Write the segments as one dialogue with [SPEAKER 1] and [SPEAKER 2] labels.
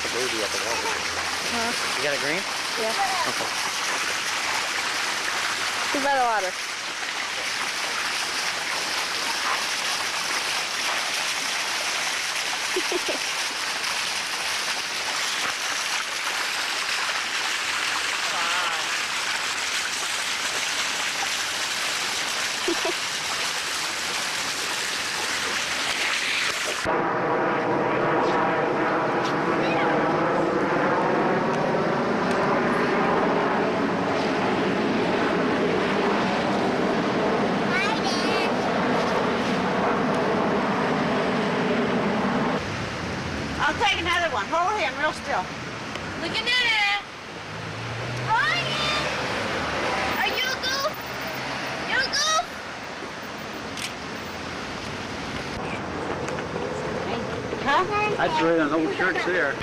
[SPEAKER 1] the baby at the water.
[SPEAKER 2] Huh?
[SPEAKER 1] You got a green?
[SPEAKER 2] Yeah.
[SPEAKER 1] Okay.
[SPEAKER 2] Who's by the water?
[SPEAKER 3] I'll take another one. Hold him real still.
[SPEAKER 4] Look at that. Ryan! Are you a goof? You a goof?
[SPEAKER 3] Huh?
[SPEAKER 1] I just read on old shirts there.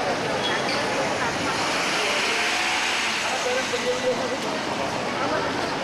[SPEAKER 3] Nanti atas itu kan.